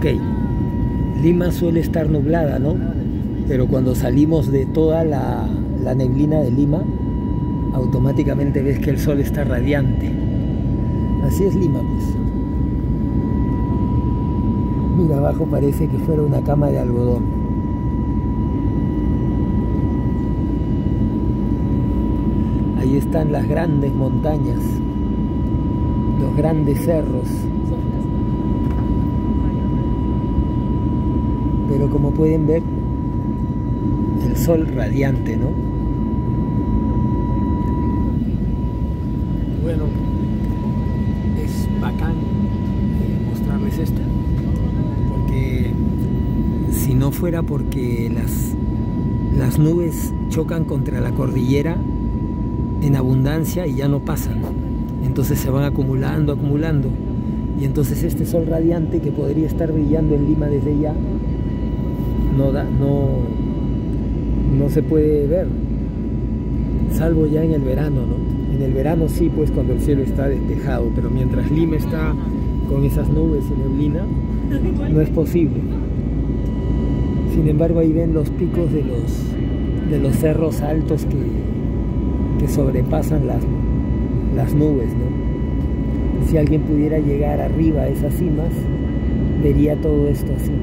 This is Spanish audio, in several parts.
Ok, Lima suele estar nublada, ¿no? Pero cuando salimos de toda la neblina de Lima, automáticamente ves que el sol está radiante. Así es Lima, pues. Mira, abajo parece que fuera una cama de algodón. Ahí están las grandes montañas, los grandes cerros. Pero como pueden ver, el sol radiante, ¿no? Bueno, es bacán mostrarles esto, porque si no fuera porque las nubes chocan contra la cordillera en abundancia y ya no pasan, entonces se van acumulando, y entonces este sol radiante que podría estar brillando en Lima desde ya no se puede ver, salvo ya en el verano, ¿no? En el verano sí, pues cuando el cielo está despejado, pero mientras Lima está con esas nubes y neblina, no es posible. Sin embargo, ahí ven los picos de los cerros altos que sobrepasan las nubes, ¿no? Si alguien pudiera llegar arriba a esas cimas, vería todo esto así.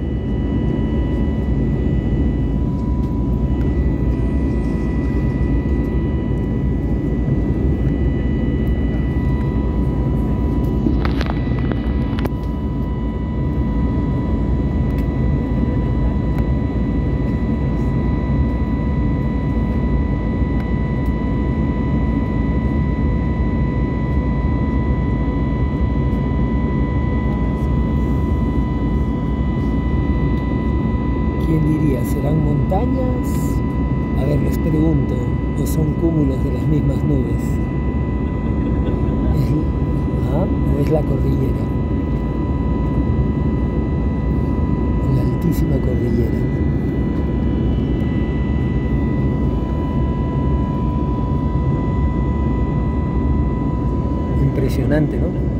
¿Quién diría? ¿Serán montañas? A ver, les pregunto, ¿o son cúmulos de las mismas nubes? ¿O es la cordillera? La altísima cordillera. Impresionante, ¿no?